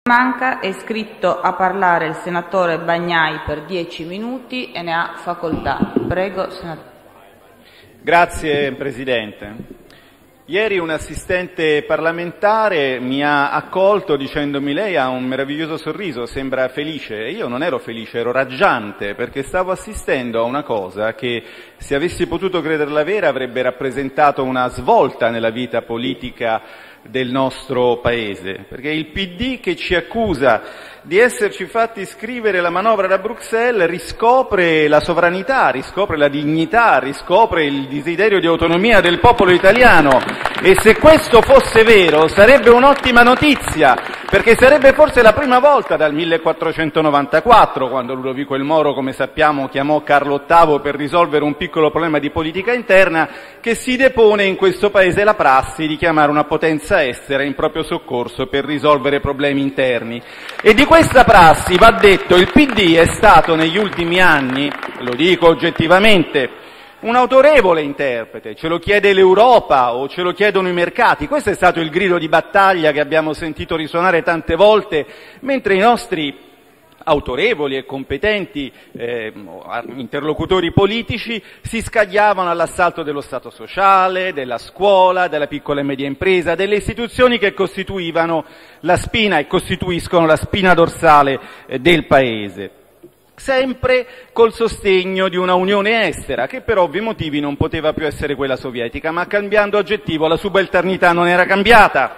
Manca, è iscritto a parlare il senatore Bagnai per 10 minuti e ne ha facoltà. Prego, senatore. Grazie Presidente. Ieri un assistente parlamentare mi ha accolto dicendomi: lei ha un meraviglioso sorriso, sembra felice. E io non ero felice, ero raggiante, perché stavo assistendo a una cosa che, se avessi potuto crederla vera, avrebbe rappresentato una svolta nella vita politica del nostro Paese, perché il PD, che ci accusa di esserci fatti scrivere la manovra da Bruxelles, riscopre la sovranità, riscopre la dignità, riscopre il desiderio di autonomia del popolo italiano. E se questo fosse vero sarebbe un'ottima notizia, perché sarebbe forse la prima volta dal 1494, quando Ludovico il Moro, come sappiamo, chiamò Carlo VIII per risolvere un piccolo problema di politica interna, che si depone in questo Paese la prassi di chiamare una potenza estera in proprio soccorso per risolvere problemi interni. E di questa prassi, va detto, il PD è stato negli ultimi anni, lo dico oggettivamente, un autorevole interprete. Ce lo chiede l'Europa o ce lo chiedono i mercati. Questo è stato il grido di battaglia che abbiamo sentito risuonare tante volte, mentre i nostri autorevoli e competenti interlocutori politici si scagliavano all'assalto dello Stato sociale, della scuola, della piccola e media impresa, delle istituzioni che costituivano la spina e costituiscono la spina dorsale del Paese. Sempre col sostegno di una unione estera, che per ovvi motivi non poteva più essere quella sovietica, ma cambiando aggettivo la subalternità non era cambiata.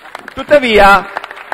Tuttavia,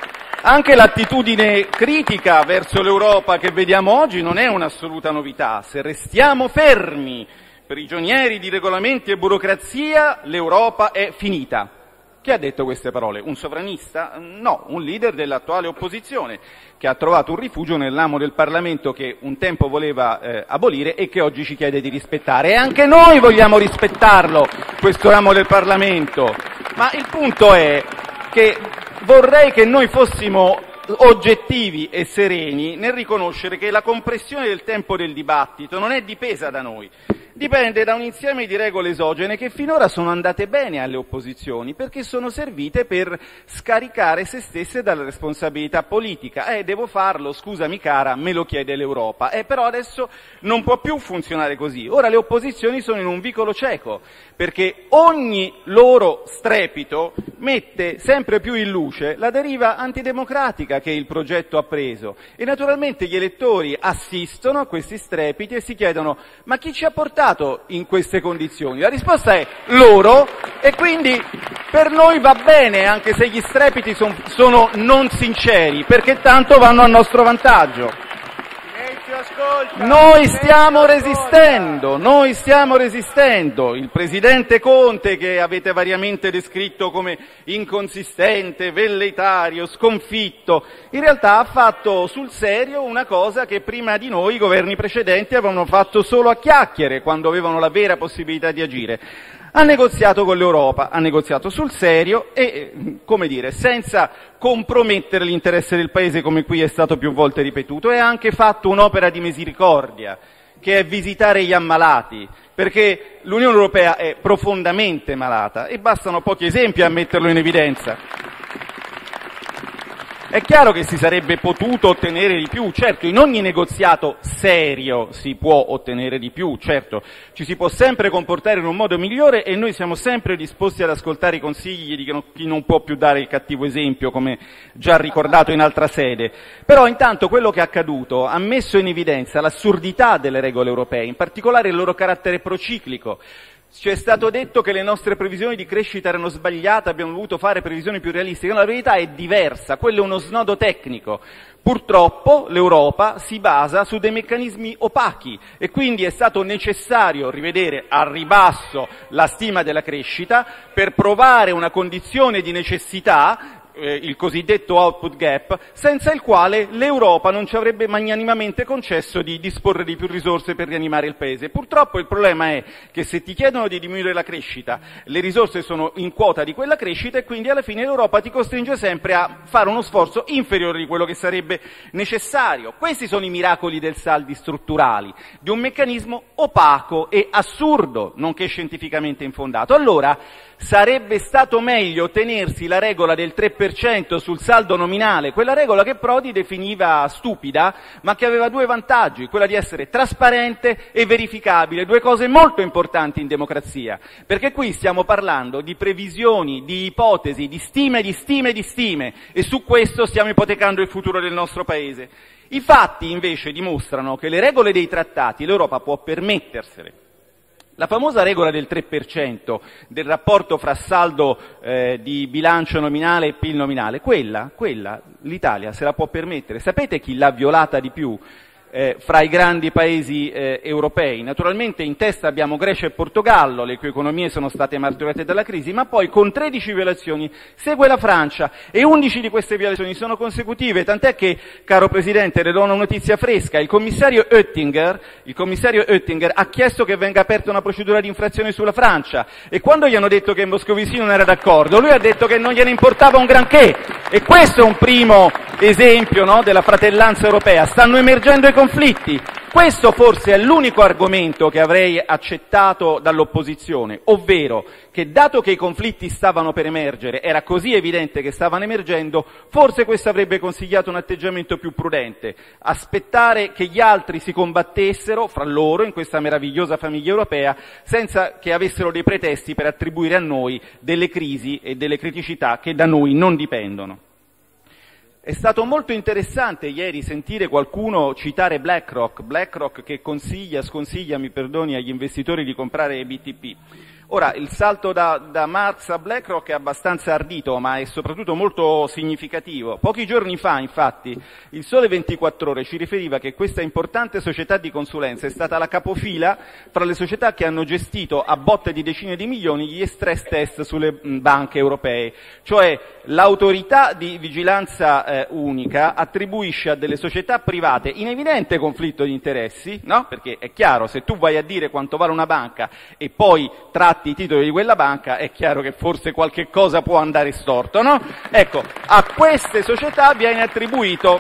anche l'attitudine critica verso l'Europa che vediamo oggi non è un'assoluta novità. Se restiamo fermi, prigionieri di regolamenti e burocrazia, l'Europa è finita. Chi ha detto queste parole? Un sovranista? No, un leader dell'attuale opposizione, che ha trovato un rifugio nel ramo del Parlamento che un tempo voleva abolire e che oggi ci chiede di rispettare. E anche noi vogliamo rispettarlo, questo ramo del Parlamento. Ma il punto è che vorrei che noi fossimo oggettivi e sereni nel riconoscere che la compressione del tempo del dibattito non è dipesa da noi. Dipende da un insieme di regole esogene che finora sono andate bene alle opposizioni, perché sono servite per scaricare se stesse dalla responsabilità politica. Devo farlo, scusami cara, me lo chiede l'Europa. Però adesso non può più funzionare così. Ora le opposizioni sono in un vicolo cieco, perché ogni loro strepito mette sempre più in luce la deriva antidemocratica che il progetto ha preso. E naturalmente gli elettori assistono a questi strepiti e si chiedono: ma chi ci ha portato in queste condizioni? La risposta è loro, e quindi per noi va bene anche se gli strepiti sono non sinceri, perché tanto vanno a nostro vantaggio. Noi stiamo resistendo. Il presidente Conte, che avete variamente descritto come inconsistente, velleitario, sconfitto, in realtà ha fatto sul serio una cosa che prima di noi i governi precedenti avevano fatto solo a chiacchiere, quando avevano la vera possibilità di agire. Ha negoziato con l'Europa, ha negoziato sul serio e, come dire, senza compromettere l'interesse del Paese, come qui è stato più volte ripetuto, e ha anche fatto un'opera di misericordia, che è visitare gli ammalati, perché l'Unione Europea è profondamente malata e bastano pochi esempi a metterlo in evidenza. È chiaro che si sarebbe potuto ottenere di più, certo, in ogni negoziato serio si può ottenere di più, certo, ci si può sempre comportare in un modo migliore e noi siamo sempre disposti ad ascoltare i consigli di chi non può più dare il cattivo esempio, come già ricordato in altra sede. Però intanto quello che è accaduto ha messo in evidenza l'assurdità delle regole europee, in particolare il loro carattere prociclico. Ci è stato detto che le nostre previsioni di crescita erano sbagliate, abbiamo dovuto fare previsioni più realistiche. No, la verità è diversa, quello è uno snodo tecnico. Purtroppo l'Europa si basa su dei meccanismi opachi e quindi è stato necessario rivedere al ribasso la stima della crescita per provare una condizione di necessità, il cosiddetto output gap, senza il quale l'Europa non ci avrebbe magnanimamente concesso di disporre di più risorse per rianimare il Paese. Purtroppo il problema è che se ti chiedono di diminuire la crescita, le risorse sono in quota di quella crescita e quindi alla fine l'Europa ti costringe sempre a fare uno sforzo inferiore di quello che sarebbe necessario. Questi sono i miracoli del saldi strutturali, di un meccanismo opaco e assurdo, nonché scientificamente infondato. Allora, sarebbe stato meglio tenersi la regola del 3% sul saldo nominale, quella regola che Prodi definiva stupida, ma che aveva due vantaggi, quella di essere trasparente e verificabile, due cose molto importanti in democrazia, perché qui stiamo parlando di previsioni, di ipotesi, di stime, e su questo stiamo ipotecando il futuro del nostro Paese. I fatti invece dimostrano che le regole dei trattati l'Europa può permettersele. La famosa regola del 3% del rapporto fra saldo di bilancio nominale e PIL nominale, quella l'Italia se la può permettere. Sapete chi l'ha violata di più fra i grandi paesi europei? Naturalmente in testa abbiamo Grecia e Portogallo, le cui economie sono state martoriate dalla crisi, ma poi con 13 violazioni segue la Francia e 11 di queste violazioni sono consecutive, tant'è che, caro Presidente, le do una notizia fresca, il commissario Oettinger ha chiesto che venga aperta una procedura di infrazione sulla Francia e quando gli hanno detto che Moscovici non era d'accordo, lui ha detto che non gliene importava un granché e questo è un primo esempio, no, della fratellanza europea. Stanno emergendo i conflitti. Questo forse è l'unico argomento che avrei accettato dall'opposizione, ovvero che dato che i conflitti stavano per emergere, era così evidente che stavano emergendo, forse questo avrebbe consigliato un atteggiamento più prudente, aspettare che gli altri si combattessero fra loro in questa meravigliosa famiglia europea senza che avessero dei pretesti per attribuire a noi delle crisi e delle criticità che da noi non dipendono. È stato molto interessante ieri sentire qualcuno citare BlackRock che sconsiglia, mi perdoni, agli investitori di comprare BTP. Ora, il salto da Marx a BlackRock è abbastanza ardito, ma è soprattutto molto significativo. Pochi giorni fa, infatti, il Sole 24 Ore ci riferiva che questa importante società di consulenza è stata la capofila fra le società che hanno gestito a botte di decine di milioni gli stress test sulle banche europee. Cioè, l'autorità di vigilanza unica attribuisce a delle società private in evidente conflitto di interessi, no? Perché è chiaro, se tu vai a dire quanto vale una banca e poi tratti i titoli di quella banca, è chiaro che forse qualche cosa può andare storto, no? Ecco, a queste società viene attribuito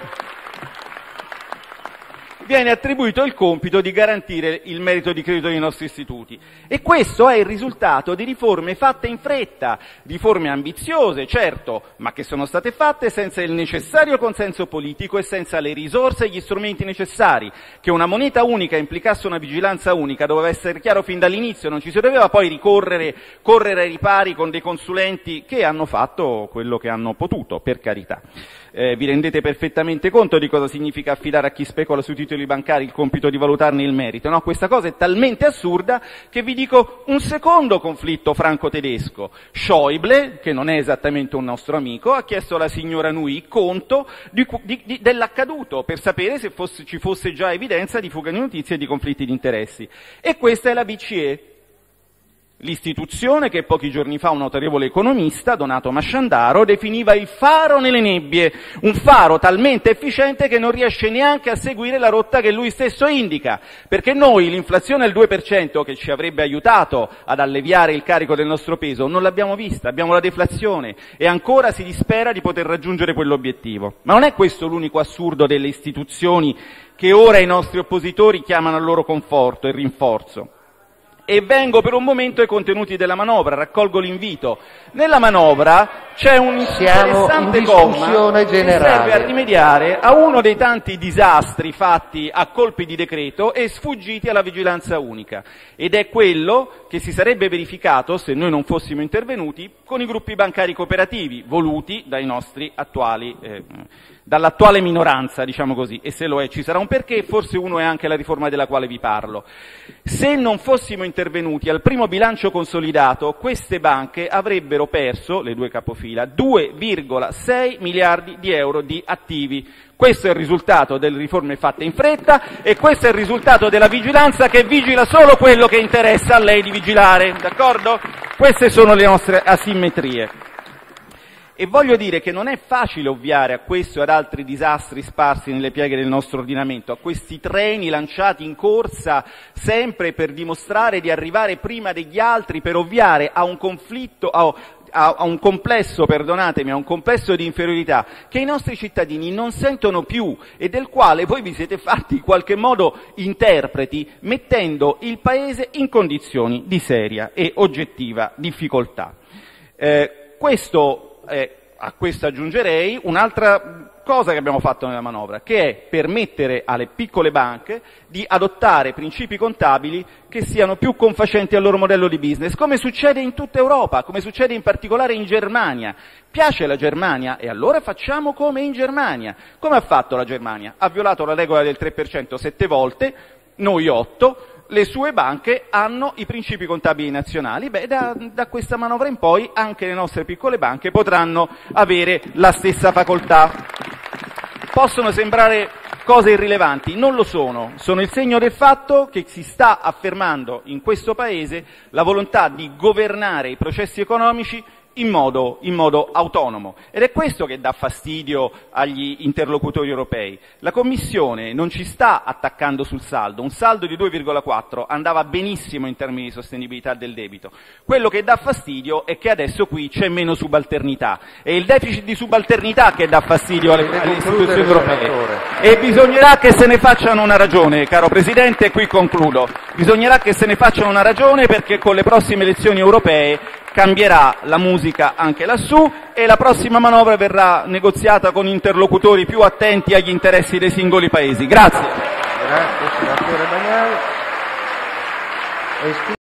il compito di garantire il merito di credito dei nostri istituti. E questo è il risultato di riforme fatte in fretta, riforme ambiziose, certo, ma che sono state fatte senza il necessario consenso politico e senza le risorse e gli strumenti necessari. Che una moneta unica implicasse una vigilanza unica doveva essere chiaro fin dall'inizio, non ci si doveva poi correre ai ripari con dei consulenti che hanno fatto quello che hanno potuto, per carità. Vi rendete perfettamente conto di cosa significa affidare a chi specola sui titoli bancari il compito di valutarne il merito, no? Questa cosa è talmente assurda che vi dico un secondo conflitto franco-tedesco. Schäuble, che non è esattamente un nostro amico, ha chiesto alla signora Nui conto dell'accaduto per sapere se ci fosse già evidenza di fuga di notizie e di conflitti di interessi. E questa è la BCE. L'istituzione che pochi giorni fa un autorevole economista, Donato Masciandaro, definiva il faro nelle nebbie, un faro talmente efficiente che non riesce neanche a seguire la rotta che lui stesso indica, perché noi l'inflazione al 2% che ci avrebbe aiutato ad alleviare il carico del nostro peso non l'abbiamo vista, abbiamo la deflazione e ancora si dispera di poter raggiungere quell'obiettivo. Ma non è questo l'unico assurdo delle istituzioni che ora i nostri oppositori chiamano al loro conforto e rinforzo. E vengo per un momento ai contenuti della manovra, raccolgo l'invito. Nella manovra c'è un interessante comma che serve a rimediare a uno dei tanti disastri fatti a colpi di decreto e sfuggiti alla vigilanza unica, ed è quello che si sarebbe verificato se noi non fossimo intervenuti con i gruppi bancari cooperativi voluti dai nostri dall'attuale minoranza, diciamo così, e se lo è ci sarà un perché, forse uno è anche la riforma della quale vi parlo. Se non fossimo intervenuti al primo bilancio consolidato, queste banche avrebbero perso, le due capofila, 2,6 miliardi di euro di attivi. Questo è il risultato delle riforme fatte in fretta e questo è il risultato della vigilanza che vigila solo quello che interessa a lei di vigilare, d'accordo? Queste sono le nostre asimmetrie. E voglio dire che non è facile ovviare a questo e ad altri disastri sparsi nelle pieghe del nostro ordinamento, a questi treni lanciati in corsa sempre per dimostrare di arrivare prima degli altri, per ovviare a un conflitto, a un complesso, perdonatemi, a un complesso di inferiorità che i nostri cittadini non sentono più e del quale voi vi siete fatti in qualche modo interpreti, mettendo il Paese in condizioni di seria e oggettiva difficoltà. A questo aggiungerei un'altra cosa che abbiamo fatto nella manovra, che è permettere alle piccole banche di adottare principi contabili che siano più confacenti al loro modello di business, come succede in tutta Europa, come succede in particolare in Germania. Piace la Germania? E allora facciamo come in Germania. Come ha fatto la Germania? Ha violato la regola del 3% 7 volte, noi 8, le sue banche hanno i principi contabili nazionali. Da questa manovra in poi anche le nostre piccole banche potranno avere la stessa facoltà. Possono sembrare cose irrilevanti, non lo sono il segno del fatto che si sta affermando in questo Paese la volontà di governare i processi economici in modo autonomo, ed è questo che dà fastidio agli interlocutori europei. La Commissione non ci sta attaccando sul saldo, un saldo di 2,4 andava benissimo in termini di sostenibilità del debito. Quello che dà fastidio è che adesso qui c'è meno subalternità, è il deficit di subalternità che dà fastidio alle istituzioni europee, e bisognerà che se ne facciano una ragione, caro Presidente, e qui concludo. Bisognerà che se ne facciano una ragione, perché con le prossime elezioni europee cambierà la musica anche lassù e la prossima manovra verrà negoziata con interlocutori più attenti agli interessi dei singoli paesi. Grazie. Grazie, senatore Bagnai.